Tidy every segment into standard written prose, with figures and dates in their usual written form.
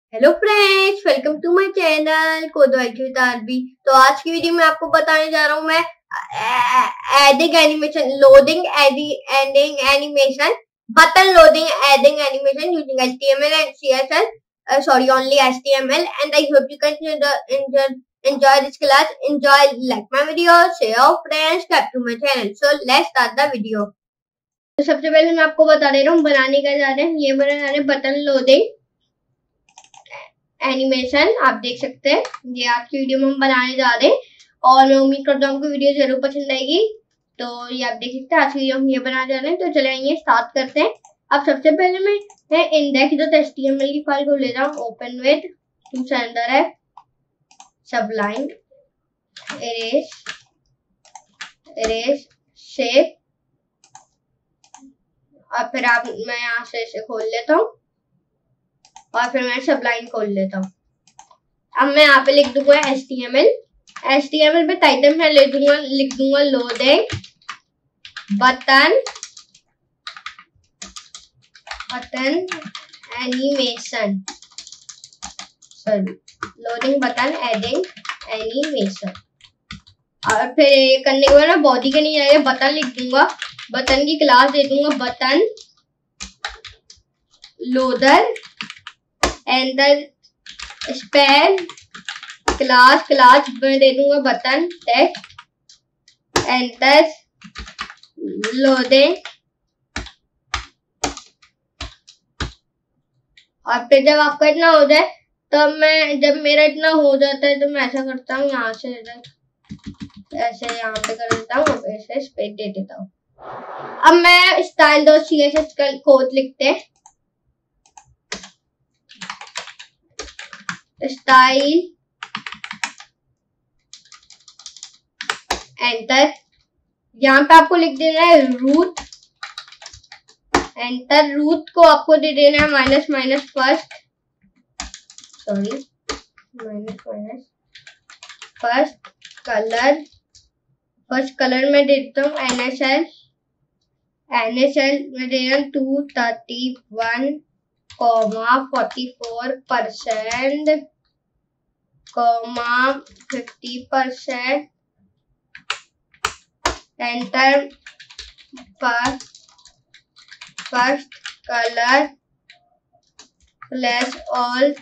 Hello friends, welcome to my channel code with RB. तो आज की वीडियो में आपको बताने जा रहा हूँ मैं adding animation, loading adding animation, button loading adding animation using HTML and CSS. Sorry, only HTML. And I hope you can enjoy this class. Enjoy, like my video, share your friends, subscribe to my channel. So let's start the video. तो सबसे पहले मैं आपको बता दे रहा हूँ बनाने का जा रहे हैं। ये बना रहे हैं बटन लोडिंग एनिमेशन। आप देख सकते हैं ये आज की वीडियो में हम बनाने जा रहे हैं और मैं उम्मीद करता हूँ आपको वीडियो जरूर पसंद आएगी। तो ये आप देख सकते हैं आज की वीडियो हम ये बनाने जा रहे हैं। तो चले आइए स्टार्ट करते हैं। अब सबसे पहले मैं index.html की फाइल को ले रहा हूँ। ओपन विद उसके अंदर है सबलाइन, इरेज शेप और फिर मैं यहाँ से इसे खोल लेता हूँ और फिर मैं सबलाइन खोल लेता हूँ। अब मैं यहाँ पे लिख दूंगा HTML पे टाइटल में लिख दूंगा loading button animation, loading button adding animation. और फिर ये करने के बाद ना बॉडी के नहीं जाएगा, बटन लिख दूंगा, बटन की क्लास दे दूंगा button loader enter spell class में दे दूंगा बटन टेक्स्ट एंटर लोडिंग। और फिर जब आपका इतना हो जाए जब मेरा इतना हो जाता है तो मैं ऐसा करता हूँ, यहाँ से ऐसे यहाँ पे कर देता हूँ, ऐसे स्पेस दे देता हूँ। अब मैं style.css का कोड लिखते हैं। स्टाइल एंटर, यहाँ पे आपको लिख देना है रूट एंटर। रूट को आपको दे देना है माइनस फर्स्ट कलर में देता हूँ NSL में देना 231,44% 50%। Enter first colour /alt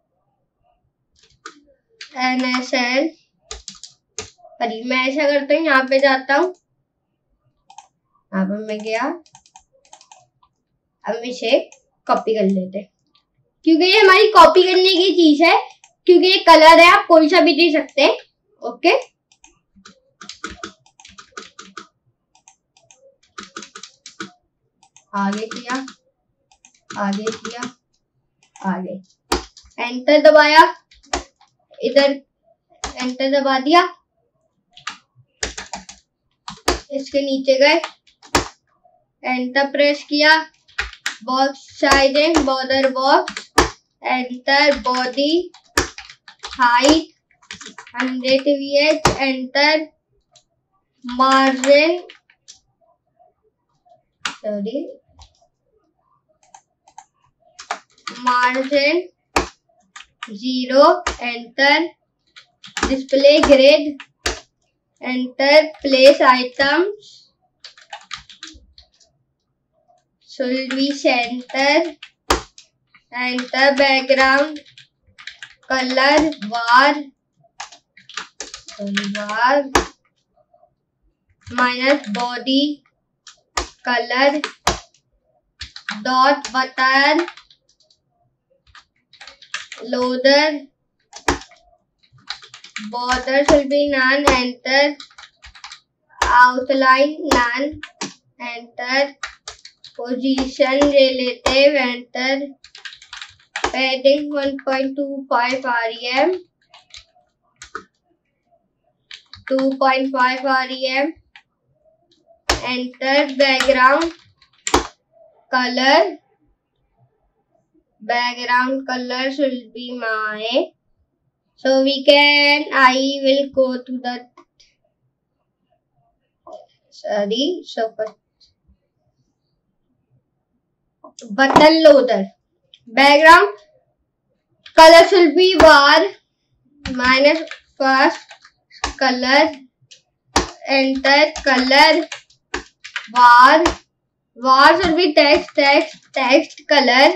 NSL। मैं ऐसा करता हूँ, यहाँ पे जाता हूँ, यहाँ पे मैं गया। अब इसे कॉपी कर लेते हैं क्योंकि ये हमारी कॉपी करने की चीज है, क्योंकि ये कलर है, आप कोई सा भी दे सकते हैं। ओके, आगे एंटर दबाया, इधर एंटर दबा दिया, इसके नीचे गए, एंटर प्रेस किया, box sizing border box, enter body height 100 VH, enter margin margin 0, enter display grid, enter place items should be center, enter background color var minus body color dot button loader border should be none, enter outline none, enter position ले लेते, enter padding 1.25 REM 2.5 REM, enter background colour should be my, so I will go to the button loader background color should be var minus first color, enter color var should be text color,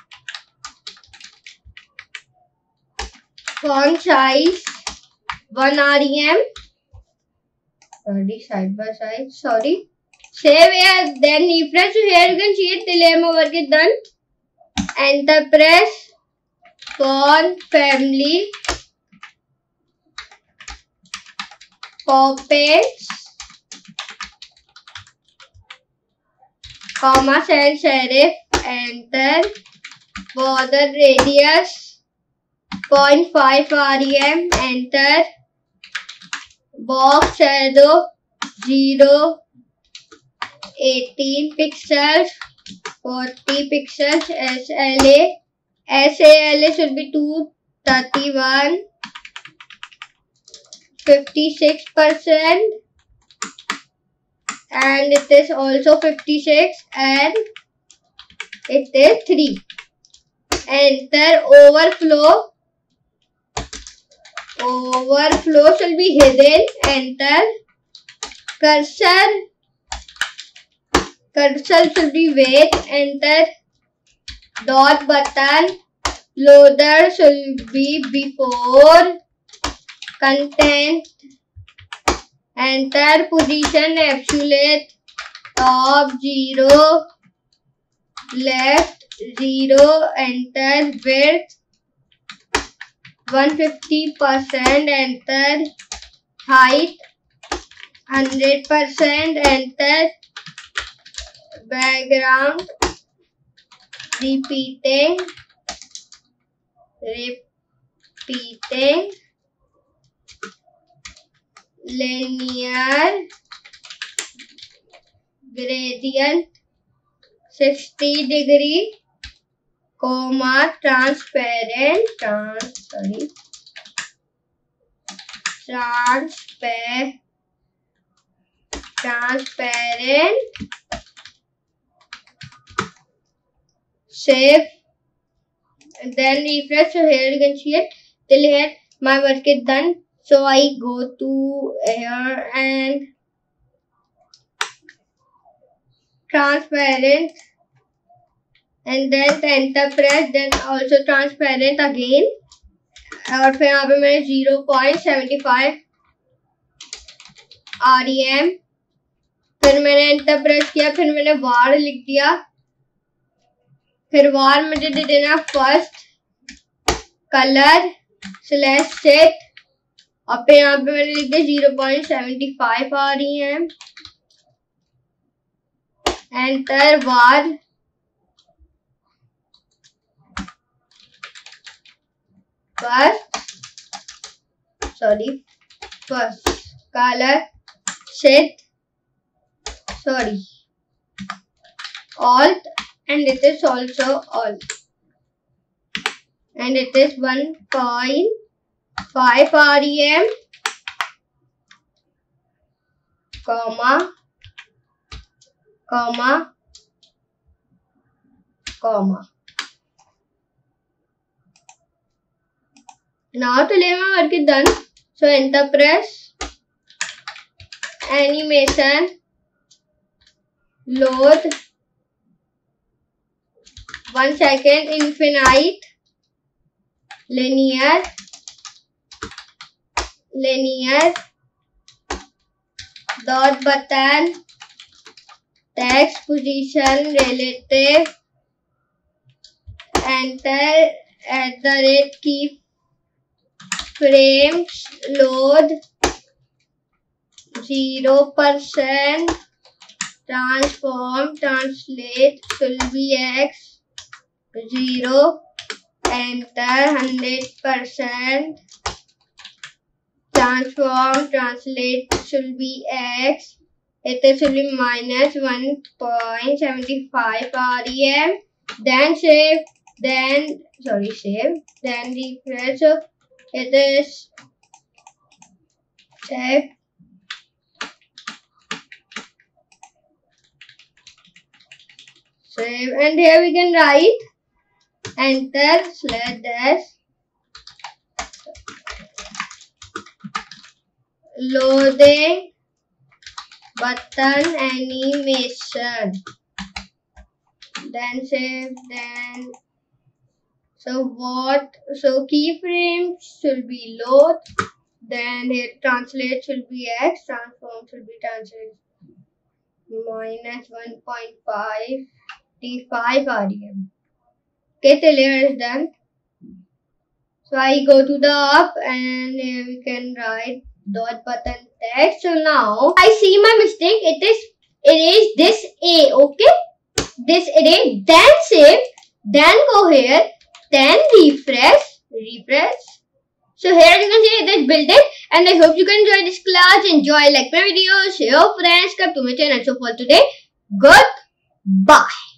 font size 1 rem, side by side, save here, then refresh. Here you can see it till I am work is done. Enter press, font family, Copies, comma sans serif, enter, border radius 0.5 rem, enter, box shadow 0.18 pixels, 40 pixels, SALA should be 231, 56%, and it is also 56, and it is 3. Enter, overflow should be hidden, enter, cursor should be wait, enter, dot button, loader should be before, content, enter, position absolute, top 0, left 0, enter, width 150%, enter, height 100%, enter, background repeating, linear, gradient 60 degree, comma, transparent, save, then refresh. So here you can see it till here my work is done. So I go to here and transparent, and then enter press, then also transparent again, और फिर यहाँ पे मैंने 0.75 rem, फिर मैंने enter press किया, फिर मैंने वार लिख दिया, फिर वार मुझे दे देना फर्स्ट कलर स्लैश सेट, और फिर यहाँ पे मैंने लिख दिया 0.75 rem, enter, var first color set, alt, and it is also alt, and it is 1.5 rem, comma. Now to leave my work is done. So enter press, animation, load, 1 second, infinite, linear, dot button, text, position, relative, enter, @ frames, load 0%, transform, translate should be X 0, enter, 100%, transform, translate should be X, it should be minus 1.75 rem, then save, then refresh. It is save, and here we can write enter /dash loading button animation. Then save. Then so keyframes should be load. Then here translate should be X, transform should be translate minus 1.5 T5 REM. Okay, the layer is done. So I go to the up and here we can write dot button text. So now I see my mistake. It is this A, okay? This array, then save, then go here, then refresh. So here you can see it is built in, and I hope you can enjoy this class. Enjoy, like my videos, share your friends, subscribe to my channel. So for today, goodbye.